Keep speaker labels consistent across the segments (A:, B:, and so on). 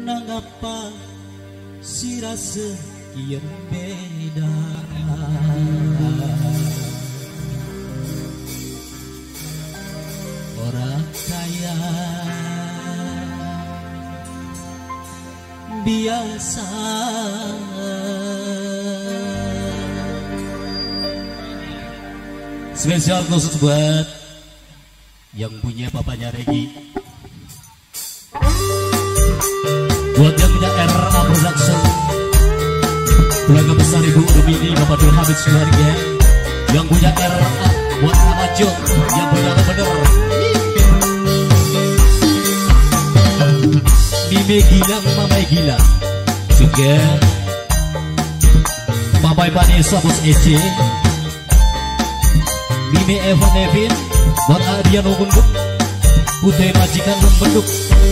A: Nangapa si rasa yang beda orang kaya biasa spesial khusus buat yang punya papanya Regi, buat yang punya RA Production, keluarga besar Ibu Rumini, Bapak Dul Hamid keluarga, yang punya RA buat Ramajo, yang punya bener Mime Gila, Mama Gila juga Mama Vanessa Bos Ece, Mime Evan Evin buat Adian Ubunduk, Putih Majikan Membenduk.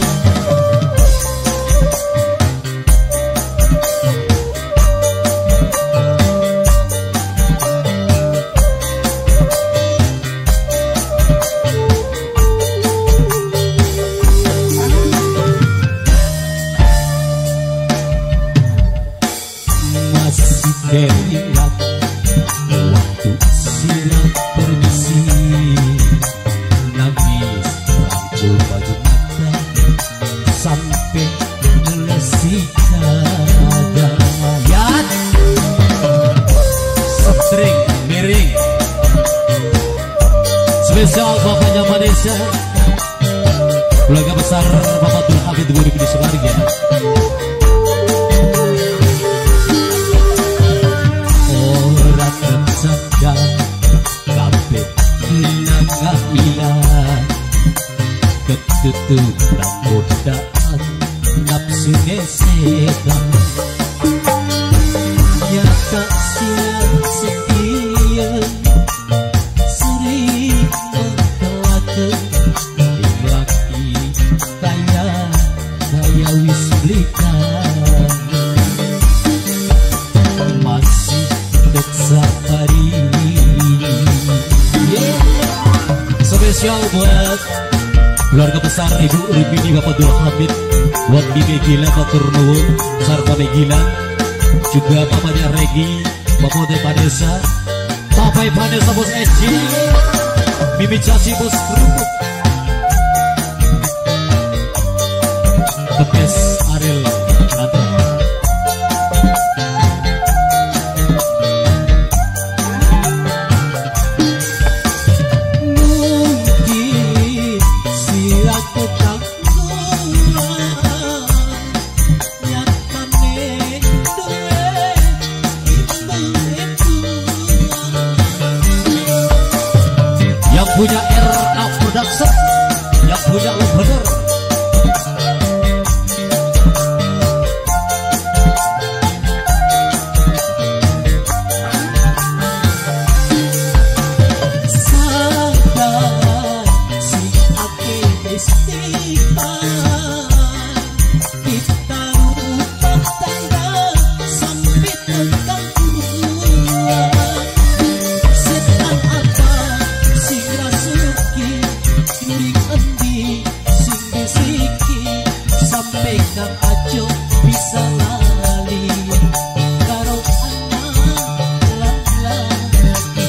A: Terlihat waktu silam permisi, nangis rangkul baju mata sampai melesik dada. Yat string miring spesial bapaknya Vanessa, keluarga besar Bapak Dul Hamid di Semarga. Ketutup godaan nafsu setan, nyata siang setia sering mengkelakkan laki kaya wis belikan masih tersapari. Spesial buat keluarga besar Ibu Rumini, Bapak Dul Hamid, buat Mime Gila, Batur Nuwun, serta Megila, juga papanya Regi, Bapak Vanessa, Bapak Vanessa Bos Eci, Mimi Caci Bos Kerupuk, Kepes Ariel Nata. Punya RA Production, yang punya bener sadar si ake istighfar, kita lupa tanda sampai tentang setan apa sampai kang ajo bisa lali karo anak laki.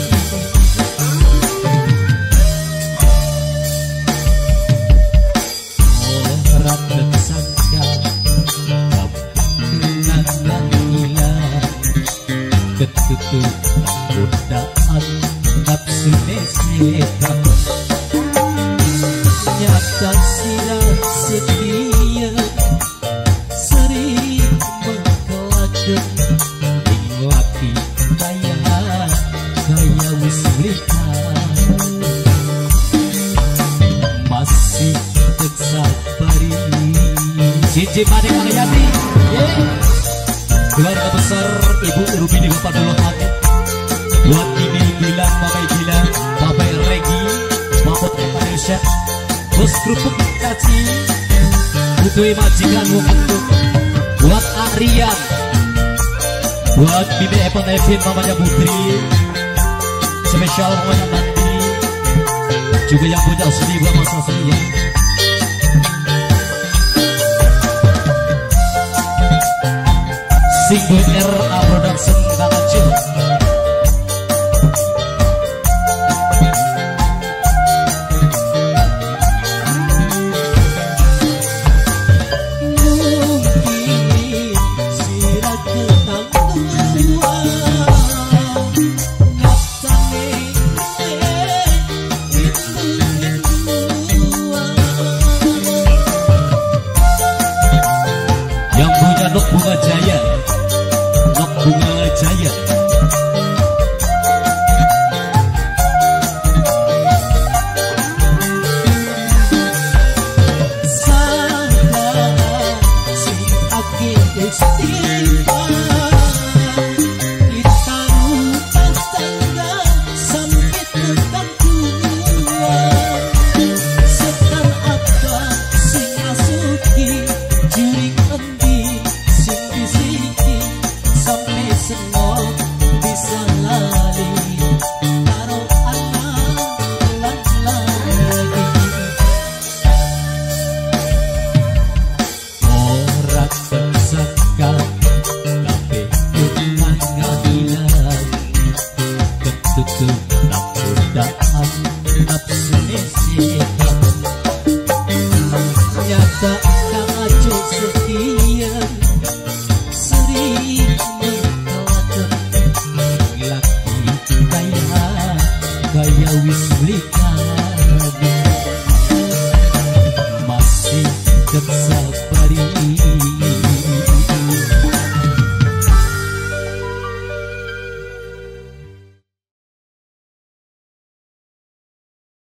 A: Orang tersangka kenangan hilang, ketutup godaan nafsu setan, nyata silam setia sering mengkelakkan laki kaya wis belikan masih tersapari. Cici Made Karyati, keluarga besar Ibu Rumini, Bapak Dul Hamid, buat Mime Gila, Bapak Gila, Bapak Regi, Bapak Vanessa Bos Kerupuk Caci, Putih Majikan Membenduk, buat Arian, buat Mime Evan Evin, mamanya Putri, spesial mamanya Nanti, juga yang punya seni buat masa seni. Singgung RA Production Kang Acil. Nok Bunga Jaya, Nok Bunga Jaya.